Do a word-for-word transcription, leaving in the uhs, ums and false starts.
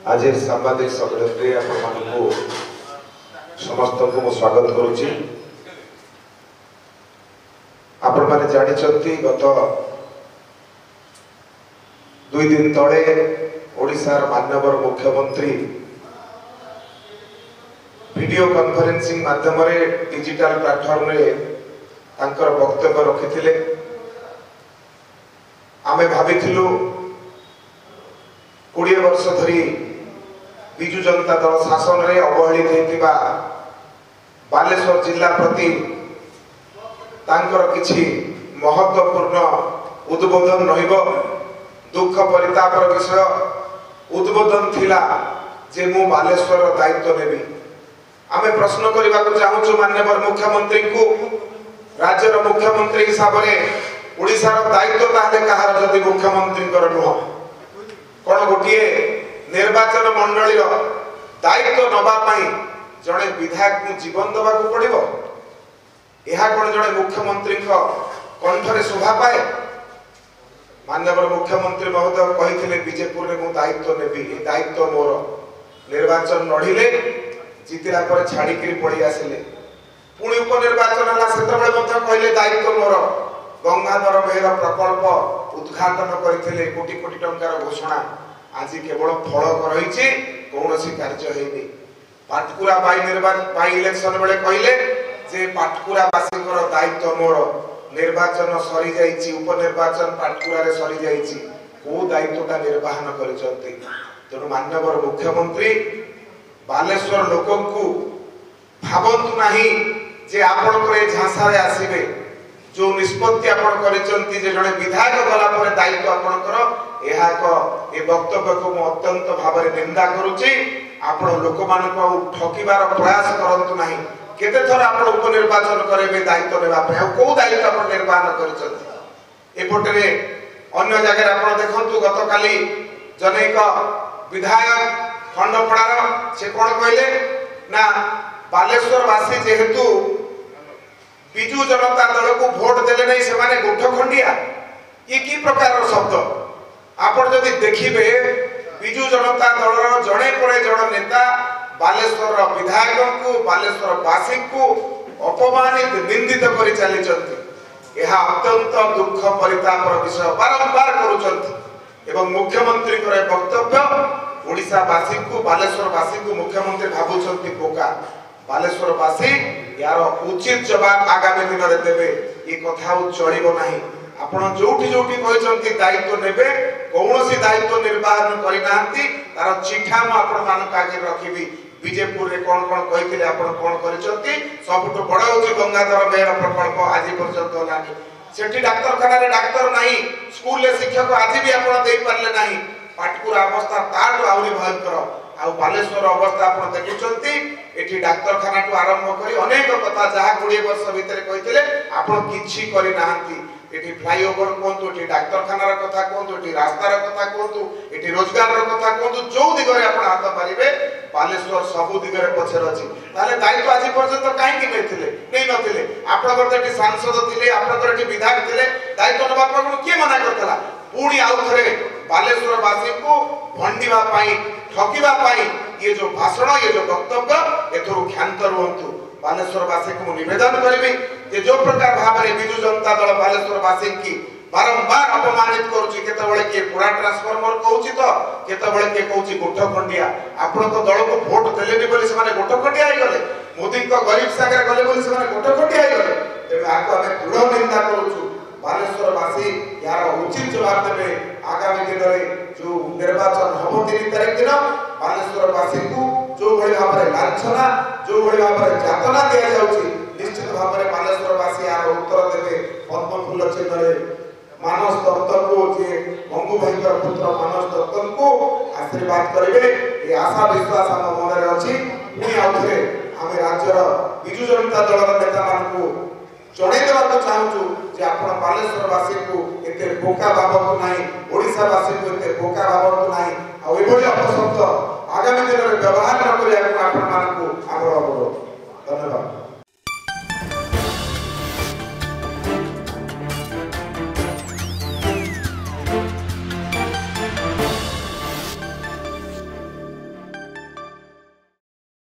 आज सांबादिक सम्मेलन में समस्त को स्वागत करुच्ची। आपण माने जानी गत दुई दिन तले ओडिशार माननीय मुख्यमंत्री वीडियो कॉन्फ्रेंसिंग माध्यम डिजिटल प्लेटफॉर्म रे तांकर वक्तव्य रखिथिले। आमे भाबिथिलु कोड़े वर्ष धरी विजु जनता दल शासन रे अवहेलित होइतिबा बालेश्वर जिला प्रति तांकर किछि महत्वपूर्ण उद्बोधन रहिबो। दुख परितापर विषय उद्बोधन थिला जे मु बालेश्वर दायित्व नेबी। आमे प्रश्न करबा को चाहूछु माननीय मुख्यमंत्री को, राज्यर मुख्यमंत्री हिसाब रे ओडिशार दायित्व ताले कहार जदि मुख्यमंत्री कर नुह कोन गोटिए निर्वाचन मंडली दायित्व नबा पाई जड़े विधायक को जीवन दबा को पड़िबो। एहा कोन जड़े मुख्यमंत्री को कंठरे शोभा पाए। माननीय मुख्यमंत्री महोदय कहिथिले बीजेपुर रे मु दायित्व नेबी। ए दायित्व मोर निर्वाचन लढिले जितिला पर छाड़ी के पड़ी आसिले पुणी उपनिर्वाचन हला सेतबेले मध्य कहले दायित्व मोर। गंगाधर मेहर प्रकल्प उद्घाटन करथिले कोटी कोटी टंकार घोषणा आज केवल फलक रही कौनसी कार्य हेनी। पाटकुरा बाई निर्वाचन बाई इलेक्शन बेले कहले जे पाटकुरा वासीकर दायित्व मोर। निर्वाचन सरी जाइछि, उपनिर्वाचन पाटकुरा रे सरी जाइछि, को दायित्वटा निर्वहन करिसंती। तेणु माननीय मुख्यमंत्री बालेश्वर लोकंकु भावंतु नाही जे आपनकर झांसा रे आसीबे। जो निष्पत्ति आपण करिसंती जे जने विधायक गला पर दायित्व आपनकर एहा को ए वक्तव्य को म अत्यंत भाबरे निंदा करूची। आपण लोक मानको ठकीबार प्रयास करंतु नाही। केते थर आपण उपनिर्वाचन करेबे दायित्व नेबा पे को दायित्व आपण निर्वहन करिसंती। एपटरे अन्य जगह आपण देखंतु गत काली जनेक विधायक खंडपड़ार से कोन कहले ना बालेश्वर वासी जेहेतु विजु जनता दल को भोट देले नहीं से माने गोठ खंडिया। ये की प्रकार शब्द आपण जदि देखिबे विजु जनता दल जड़े पड़े जड़ नेता बालेश्वर विधायक को बालेश्वर वासी को अपमानित निंदित कर चली चलती। यह अत्यंत दुख परितापर विषय बारंबार करूचंती। एवं मुख्यमंत्री करे वक्तव्य ओडिशा वासी को बालेश्वर वासी को मुख्यमंत्री भाबुचंती बोका। बालेश्वर वासी यार उचित जवाब आगामी दिन रे देबे। ये कथा चलिबो नाही। आपण जोठी जोठी कहचंती दायित्व नेबे कौनसी दायित्व निर्वहन करि नांती तार चिठा म आपण मान आगे रखिबी। बीजेपुर रे कोन कोन कहिथिले आपण कोन करिसंती सबटु बड़ होची गंगाधर मेहर प्रकल्प आज पर्यंत लानी। सेठी डाक्तरखाना रे डाक्टर नाही, स्कूल ले शिक्षक आज भी आपण देई परले नाही। पाटकुरा अवस्था तार आउरी भयंकर। आ बालेश्वर अवस्था आपण देखुचंती। एठी डाक्तरखाना टू आरंभ करी अनेक कथा जहा बीस वर्ष भीतर कहिथिले आपण किछि करि नांती। एठी फ्लाईओवर कोंतु, एठी डाक्तरखाना र कथा कोंतु, एठी रास्ता र कथा कोंतु, एठी रोजगार र कथा कोंतु, जो दिगरे आपण हाथ मारिबे बालेश्वर सबु दिगरे पछर अछि। ताले दायित्व आज पर्यंत काहे कि नथिले नै नथिले। आपण गते एठी सांसद थिले, आपण गते एठी विधायक थिले, दायित्व नबा को के मना करतला। पुणी आउ थरे बालेश्वर वासी को भंडीबा पाई ठकीबा पाई ये जो भाषण ये जो वक्तव्य एथरो ख्यात रुहंतु। बालेश्वर वासी को निवेदन करिबी जे जो प्रकार भाबरे विजु जनता दल बालेश्वर वासी की बारंबार अपमानित करूची। केतबेले के पूरा ट्रांसफार्मर कहूची तो केतबेले के कहूची गोठ खंडिया। आपण को दल को वोट देलेनी बोली से माने गोठ खंडिया आइ गले। मोदी को गरीब सागर गले बोली से माने गोठ खंडिया आइ गले। तेबे आको हमें दृढ़ निंदा करूछु। बालेश्वर वासी यार उचित जवाब देबे। आगामी दिन रे जो निर्वाचन हबो तीन तारीख दिन बालेश्वर वासी को जो भली भाबरे लांछना जो भली भाबरे जातना दिया जाउची निश्चित भाबरे बालेश्वर वासी यार उत्तर देबे। पद्म फूल चिन्ह रे मानस दत्त को जे मंगू भाईकर पुत्र मानस दत्त को आशीर्वाद करिवे ए आशा विश्वास हम मन रे अछि। पुनी आउथरे हमें राज्यर विजु जनता दल नेता मान को जणै देबा को चाहूछु जे आपण बालेश्वर वासी को एते बोका भाबतु नाही, ओडिसा वासी को एते बोका भाबतु नाही। आ एभली अपशब्द आगामी दिन रे व्यवहार न करिया आपण मान को आग्रह करू। धन्यवाद।